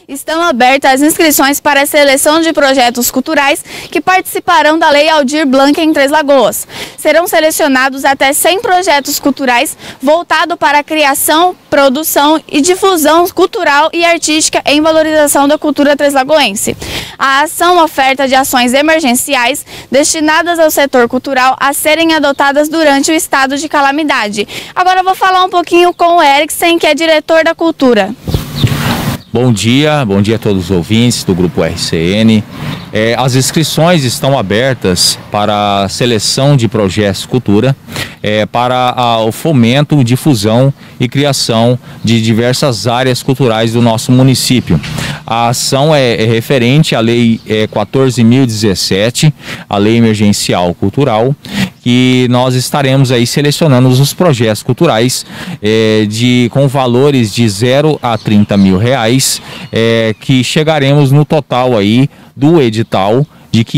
Estão abertas as inscrições para a seleção de projetos culturais que participarão da Lei Aldir Blanc em Três Lagoas. Serão selecionados até 100 projetos culturais voltados para a criação, produção e difusão cultural e artística em valorização da cultura treslagoense. A ação oferta de ações emergenciais destinadas ao setor cultural a serem adotadas durante o estado de calamidade. Agora eu vou falar um pouquinho com o Eriksen, que é diretor da Cultura. Bom dia a todos os ouvintes do Grupo RCN. As inscrições estão abertas para a seleção de projetos cultura, para o fomento, difusão e criação de diversas áreas culturais do nosso município. A ação é referente à Lei 14.017, a Lei Emergencial Cultural, que nós estaremos aí selecionando os projetos culturais com valores de 0 a 30 mil reais, que chegaremos no total aí do edital de R$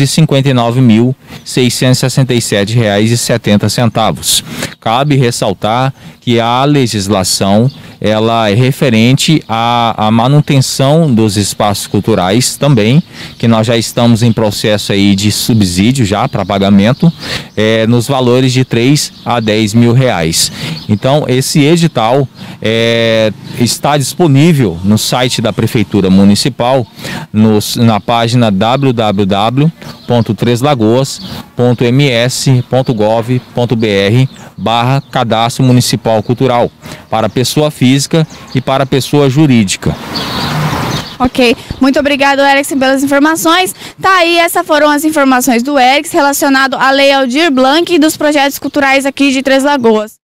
559.667,70. Cabe ressaltar que a legislação ela é referente à manutenção dos espaços culturais também, que nós já estamos em processo aí de subsídio já para pagamento, nos valores de 3 a 10 mil reais. Então esse edital está disponível no site da Prefeitura Municipal, na página www.treslagoas.ms.gov.br/cadastro municipal cultural para pessoa física e para pessoa jurídica. Ok, muito obrigado, Eriksen, pelas informações. Tá aí, essas foram as informações do Eriksen relacionado à Lei Aldir Blanc e dos projetos culturais aqui de Três Lagoas.